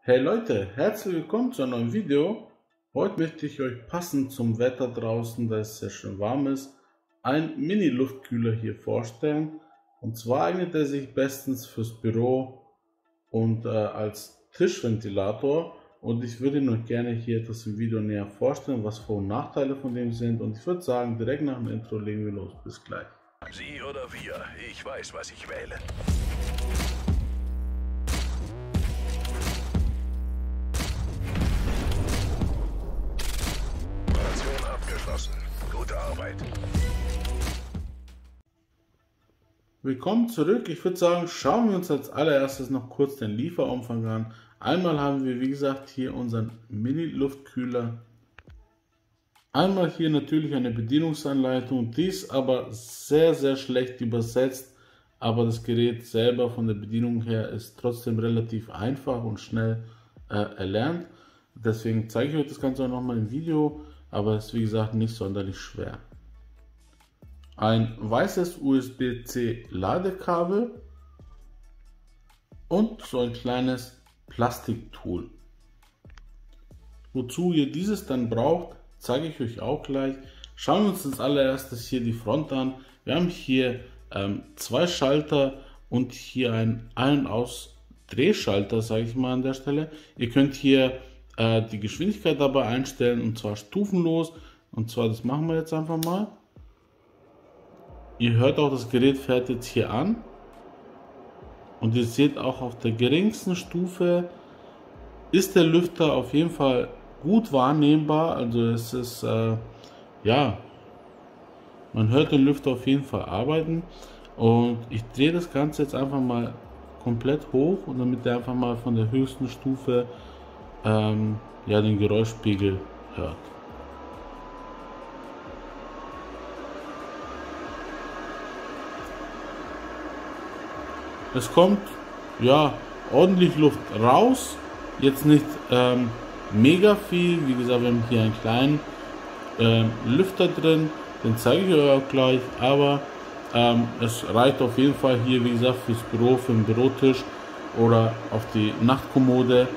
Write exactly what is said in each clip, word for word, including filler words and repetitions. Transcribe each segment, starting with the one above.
Hey Leute, herzlich willkommen zu einem neuen Video. Heute möchte ich euch passend zum Wetter draußen, da es sehr schön warm ist, einen Mini-Luftkühler hier vorstellen. Und zwar eignet er sich bestens fürs Büro und äh, als Tischventilator. Und ich würde Ihnen gerne hier etwas im Video näher vorstellen, was Vor- und Nachteile von dem sind. Und ich würde sagen, direkt nach dem Intro legen wir los. Bis gleich. Sie oder wir, ich weiß, was ich wähle. Operation abgeschlossen. Gute Arbeit. Willkommen zurück. Ich würde sagen, schauen wir uns als allererstes noch kurz den Lieferumfang an. Einmal haben wir, wie gesagt, hier unseren Mini-Luftkühler. Einmal hier natürlich eine Bedienungsanleitung, die ist aber sehr, sehr schlecht übersetzt. Aber das Gerät selber von der Bedienung her ist trotzdem relativ einfach und schnell äh, erlernt. Deswegen zeige ich euch das Ganze auch nochmal im Video, aber es ist wie gesagt nicht sonderlich schwer. Ein weißes U S B C Ladekabel und so ein kleines Plastiktool. Wozu ihr dieses dann braucht, zeige ich euch auch gleich. Schauen wir uns als allererstes hier die Front an. Wir haben hier ähm, zwei Schalter und hier einen Ein-Aus-Drehschalter, sage ich mal an der Stelle. Ihr könnt hier äh, die Geschwindigkeit dabei einstellen und zwar stufenlos. Und zwar, das machen wir jetzt einfach mal. Ihr hört auch, das Gerät fährt jetzt hier an. Und ihr seht auch auf der geringsten Stufe ist der Lüfter auf jeden Fall gut wahrnehmbar. Also es ist, äh, ja, man hört den Lüfter auf jeden Fall arbeiten. Und ich drehe das Ganze jetzt einfach mal komplett hoch, und damit ihr einfach mal von der höchsten Stufe ähm, ja, den Geräuschpegel hört. Es kommt ja ordentlich Luft raus, jetzt nicht ähm, mega viel. Wie gesagt, wir haben hier einen kleinen ähm, Lüfter drin, den zeige ich euch auch gleich, aber ähm, es reicht auf jeden Fall hier, wie gesagt, fürs Büro, für den Bürotisch oder auf die Nachtkommode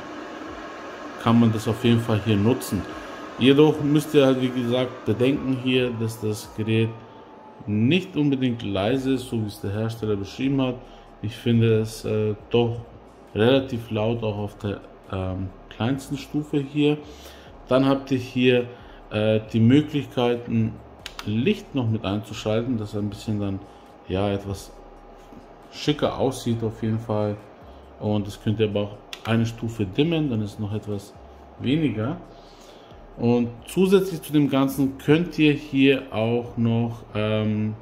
kann man das auf jeden Fall hier nutzen. Jedoch müsst ihr halt, wie gesagt, bedenken hier, dass das Gerät nicht unbedingt leise ist, so wie es der Hersteller beschrieben hat. Ich finde es äh, doch relativ laut, auch auf der ähm, kleinsten Stufe hier. Dann habt ihr hier äh, die Möglichkeiten, Licht noch mit einzuschalten, dass er ein bisschen dann ja etwas schicker aussieht auf jeden Fall. Und das könnt ihr aber auch eine Stufe dimmen, dann ist es noch etwas weniger. Und zusätzlich zu dem Ganzen könnt ihr hier auch noch, ähm,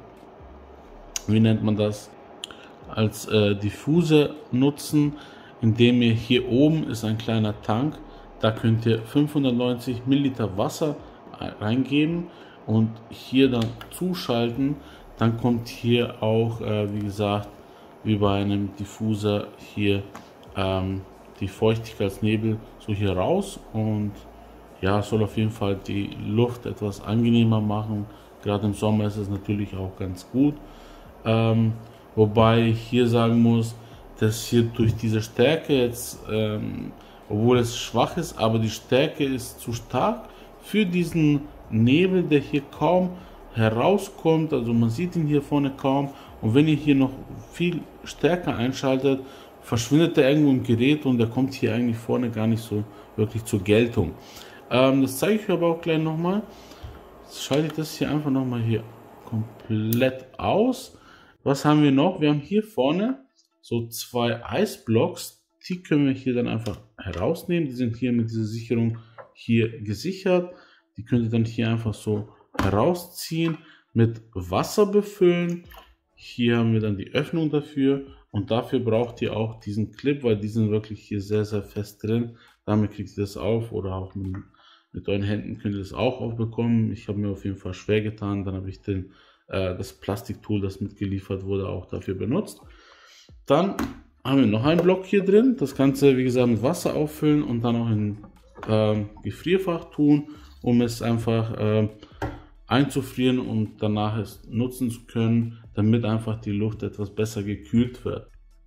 wie nennt man das, als äh, Diffuse nutzen, indem ihr hier oben ist ein kleiner Tank, da könnt ihr fünfhundertneunzig Milliliter Wasser reingeben und hier dann zuschalten. Dann kommt hier auch, äh, wie gesagt, wie bei einem Diffuser hier ähm, die Feuchtigkeitsnebel so hier raus, und ja, soll auf jeden Fall die Luft etwas angenehmer machen. Gerade im Sommer ist es natürlich auch ganz gut. Ähm, wobei ich hier sagen muss, dass hier durch diese Stärke jetzt, ähm, obwohl es schwach ist, aber die Stärke ist zu stark für diesen Nebel, der hier kaum herauskommt. Also man sieht ihn hier vorne kaum, und wenn ihr hier noch viel stärker einschaltet, verschwindet er irgendwo im Gerät und der kommt hier eigentlich vorne gar nicht so wirklich zur Geltung. Ähm, das zeige ich euch aber auch gleich nochmal. Jetzt schalte ich das hier einfach nochmal hier komplett aus. Was haben wir noch? Wir haben hier vorne so zwei Eisblocks, die können wir hier dann einfach herausnehmen. Die sind hier mit dieser Sicherung hier gesichert. Die könnt ihr dann hier einfach so herausziehen, mit Wasser befüllen. Hier haben wir dann die Öffnung dafür, und dafür braucht ihr auch diesen Clip, weil die sind wirklich hier sehr, sehr fest drin. Damit kriegt ihr das auf, oder auch mit, mit euren Händen könnt ihr das auch aufbekommen. Ich habe mir auf jeden Fall schwer getan, dann habe ich den, äh, das Plastiktool, das mitgeliefert wurde, auch dafür benutzt. Dann haben wir noch einen Block hier drin, das Ganze wie gesagt mit Wasser auffüllen und dann auch in äh, Gefrierfach tun, um es einfach äh, einzufrieren und danach es nutzen zu können, damit einfach die Luft etwas besser gekühlt wird.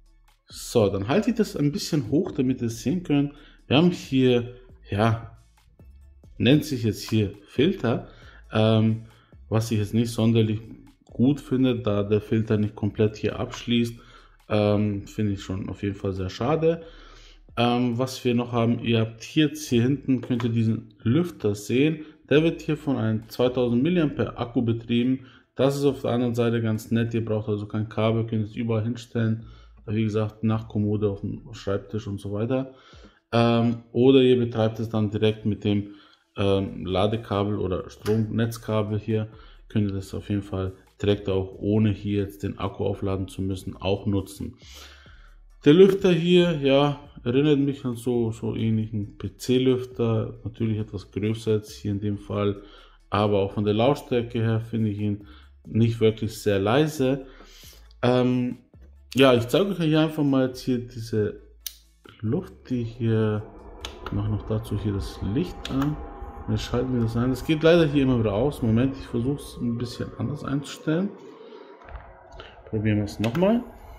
So, dann halte ich das ein bisschen hoch, damit ihr es sehen könnt. Wir haben hier, ja, nennt sich jetzt hier Filter, ähm, was ich jetzt nicht sonderlich gut finde, da der Filter nicht komplett hier abschließt. Ähm, finde ich schon auf jeden Fall sehr schade. Ähm, was wir noch haben, ihr habt hier jetzt hier hinten, könnt ihr diesen Lüfter sehen. Der wird hier von einem zweitausend Milliampere Akku betrieben. Das ist auf der anderen Seite ganz nett. Ihr braucht also kein Kabel, könnt es überall hinstellen. Wie gesagt, nach Kommode auf dem Schreibtisch und so weiter. Ähm, oder ihr betreibt es dann direkt mit dem ähm, Ladekabel oder Stromnetzkabel hier. Könnt ihr das auf jeden Fall direkt auch, ohne hier jetzt den Akku aufladen zu müssen, auch nutzen. Der Lüfter hier, ja, erinnert mich an so, so ähnlichen P C-Lüfter. Natürlich etwas größer jetzt hier in dem Fall. Aber auch von der Lautstärke her finde ich ihn nicht wirklich sehr leise. Ähm, Ja, ich zeige euch hier einfach mal jetzt hier diese Luft, die hier, ich mache noch dazu hier das Licht an. Wir schalten das ein. Das geht leider hier immer wieder aus. Moment, ich versuche es ein bisschen anders einzustellen. Probieren wir es nochmal.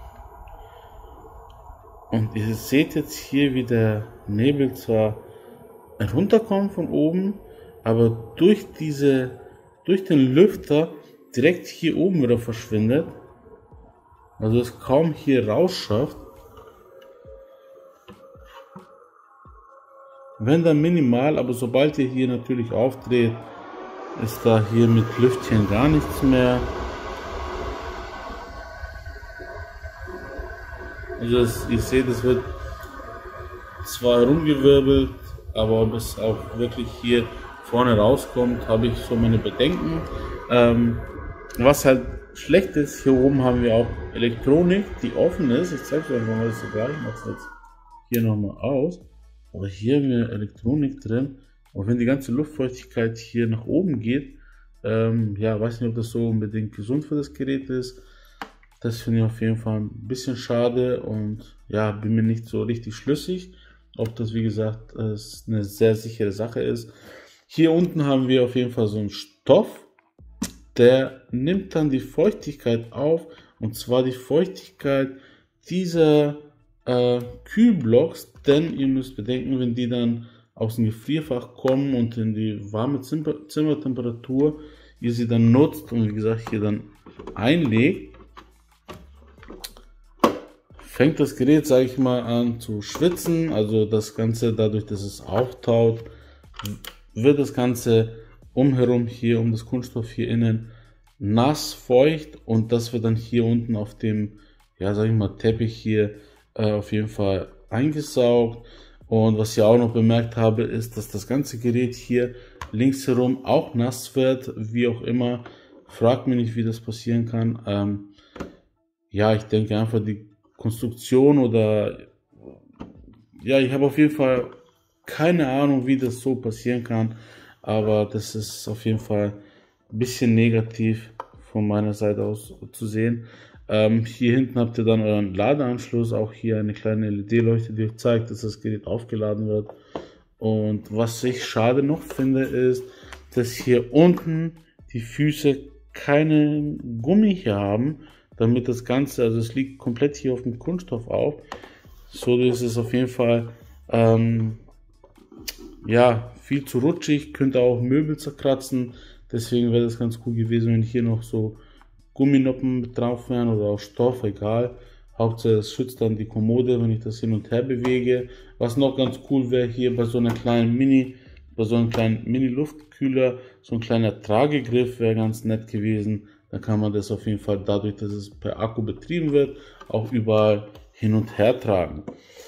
Und ihr seht jetzt hier, wie der Nebel zwar runterkommt von oben, aber durch diese, durch den Lüfter direkt hier oben wieder verschwindet. Also es kaum hier rausschafft. Wenn dann minimal, aber sobald ihr hier natürlich aufdreht, ist da hier mit Lüftchen gar nichts mehr. Also es, ihr seht, es wird zwar herumgewirbelt, aber ob es auch wirklich hier vorne rauskommt, habe ich so meine Bedenken. Ähm, was halt schlecht ist, hier oben haben wir auch Elektronik, die offen ist. Ich zeige euch mal, was ich gleich mache jetzt hier nochmal aus. Aber hier haben wir Elektronik drin. Und wenn die ganze Luftfeuchtigkeit hier nach oben geht, ähm, ja, weiß nicht, ob das so unbedingt gesund für das Gerät ist. Das finde ich auf jeden Fall ein bisschen schade und ja, bin mir nicht so richtig schlüssig, ob das, wie gesagt, eine sehr sichere Sache ist. Hier unten haben wir auf jeden Fall so einen Stoff. Der nimmt dann die Feuchtigkeit auf, und zwar die Feuchtigkeit dieser äh, Kühlblocks, denn ihr müsst bedenken, wenn die dann aus dem Gefrierfach kommen und in die warme Zimmer Zimmertemperatur, ihr sie dann nutzt und wie gesagt hier dann einlegt, fängt das Gerät, sage ich mal, an zu schwitzen. Also das Ganze, dadurch, dass es auftaut, wird das Ganze umherum hier um das Kunststoff hier innen nass, feucht, und das wird dann hier unten auf dem, ja, sag ich mal, Teppich hier äh, auf jeden Fall eingesaugt. Und was ich auch noch bemerkt habe, ist, dass das ganze Gerät hier links herum auch nass wird, wie auch immer. Fragt mich nicht, wie das passieren kann. Ähm, ja, ich denke einfach die Konstruktion oder ja, ich habe auf jeden Fall keine Ahnung, wie das so passieren kann. Aber das ist auf jeden Fall ein bisschen negativ von meiner Seite aus zu sehen. Ähm, hier hinten habt ihr dann euren Ladeanschluss, auch hier eine kleine L E D-Leuchte, die euch zeigt, dass das Gerät aufgeladen wird. Und was ich schade noch finde, ist, dass hier unten die Füße keinen Gummi hier haben, damit das Ganze, also es liegt komplett hier auf dem Kunststoff auf. So ist es auf jeden Fall ähm, ja, viel zu rutschig, könnte auch Möbel zerkratzen. Deswegen wäre das ganz cool gewesen, wenn hier noch so Gumminoppen mit drauf wären oder auch Stoff, egal. Hauptsache es schützt dann die Kommode, wenn ich das hin und her bewege. Was noch ganz cool wäre, hier bei so einer kleinen Mini, bei so einem kleinen Mini-Luftkühler, so ein kleiner Tragegriff wäre ganz nett gewesen. Dann kann man das auf jeden Fall, dadurch, dass es per Akku betrieben wird, auch überall hin und her tragen.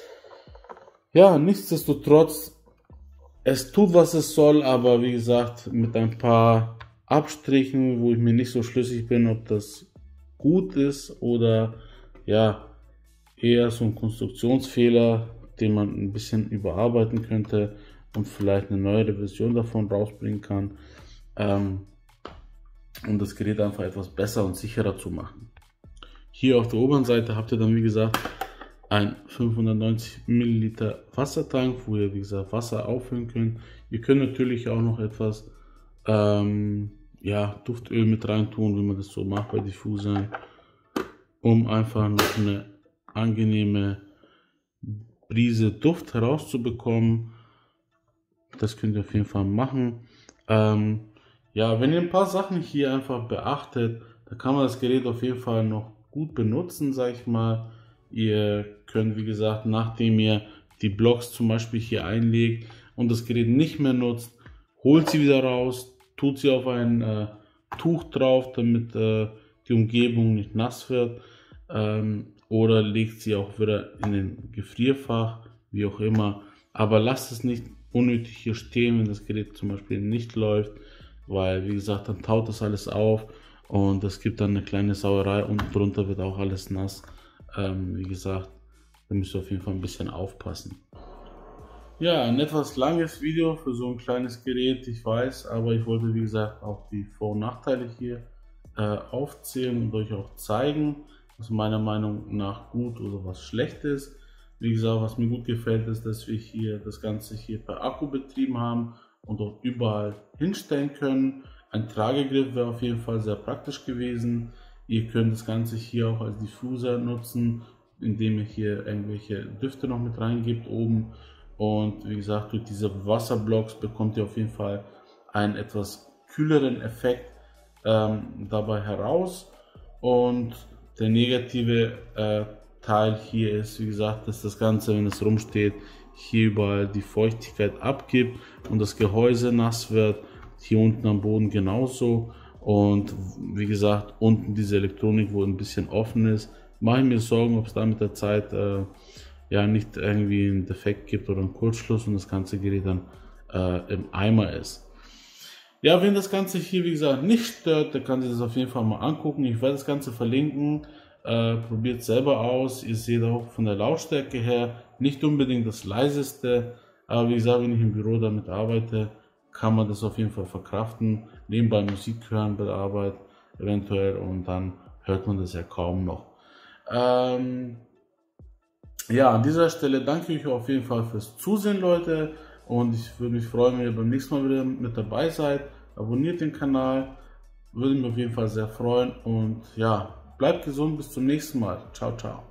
Ja, nichtsdestotrotz, es tut, was es soll, aber wie gesagt, mit ein paar Abstrichen, wo ich mir nicht so schlüssig bin, ob das gut ist oder ja, eher so ein Konstruktionsfehler, den man ein bisschen überarbeiten könnte und vielleicht eine neuere Version davon rausbringen kann, ähm, um das Gerät einfach etwas besser und sicherer zu machen. Hier auf der oberen Seite habt ihr dann, wie gesagt, ein fünfhundertneunzig Milliliter Wassertank, wo ihr, wie gesagt, Wasser auffüllen könnt. Ihr könnt natürlich auch noch etwas ähm, ja, Duftöl mit rein tun, wie man das so macht bei Diffusern, um einfach noch eine angenehme Brise Duft herauszubekommen. Das könnt ihr auf jeden Fall machen. Ähm, ja, wenn ihr ein paar Sachen hier einfach beachtet, da kann man das Gerät auf jeden Fall noch gut benutzen, sag ich mal. Ihr könnt, wie gesagt, nachdem ihr die Blocks zum Beispiel hier einlegt und das Gerät nicht mehr nutzt, holt sie wieder raus, tut sie auf ein äh, Tuch drauf, damit äh, die Umgebung nicht nass wird, ähm, oder legt sie auch wieder in den Gefrierfach, wie auch immer. Aber lasst es nicht unnötig hier stehen, wenn das Gerät zum Beispiel nicht läuft, weil, wie gesagt, dann taut das alles auf und es gibt dann eine kleine Sauerei und drunter wird auch alles nass. Ähm, wie gesagt, da müsst ihr auf jeden Fall ein bisschen aufpassen. Ja, ein etwas langes Video für so ein kleines Gerät, ich weiß, aber ich wollte, wie gesagt, auch die Vor- und Nachteile hier äh, aufzählen und euch auch zeigen, was meiner Meinung nach gut oder was schlecht ist. Wie gesagt, was mir gut gefällt, ist, dass wir hier das Ganze hier per Akku betrieben haben und auch überall hinstellen können. Ein Tragegriff wäre auf jeden Fall sehr praktisch gewesen. Ihr könnt das Ganze hier auch als Diffuser nutzen, indem ihr hier irgendwelche Düfte noch mit reingebt oben. Und wie gesagt, durch diese Wasserblocks bekommt ihr auf jeden Fall einen etwas kühleren Effekt ähm, dabei heraus. Und der negative äh, Teil hier ist, wie gesagt, dass das Ganze, wenn es rumsteht, hier überall die Feuchtigkeit abgibt und das Gehäuse nass wird. Hier unten am Boden genauso. Und wie gesagt, unten diese Elektronik, wo ein bisschen offen ist, mache ich mir Sorgen, ob es da mit der Zeit äh, ja nicht irgendwie einen Defekt gibt oder einen Kurzschluss und das ganze Gerät dann äh, im Eimer ist. Ja, wenn das Ganze hier, wie gesagt, nicht stört, dann kann sich das auf jeden Fall mal angucken. Ich werde das Ganze verlinken. Äh, probiert selber aus. Ihr seht auch von der Lautstärke her nicht unbedingt das leiseste, aber wie gesagt, wenn ich im Büro damit arbeite, kann man das auf jeden Fall verkraften. Nebenbei Musik hören bei der Arbeit eventuell und dann hört man das ja kaum noch. Ähm, Ja, an dieser Stelle danke ich euch auf jeden Fall fürs Zusehen, Leute. Und ich würde mich freuen, wenn ihr beim nächsten Mal wieder mit dabei seid. Abonniert den Kanal, würde mich auf jeden Fall sehr freuen. Und ja, bleibt gesund, bis zum nächsten Mal. Ciao, ciao.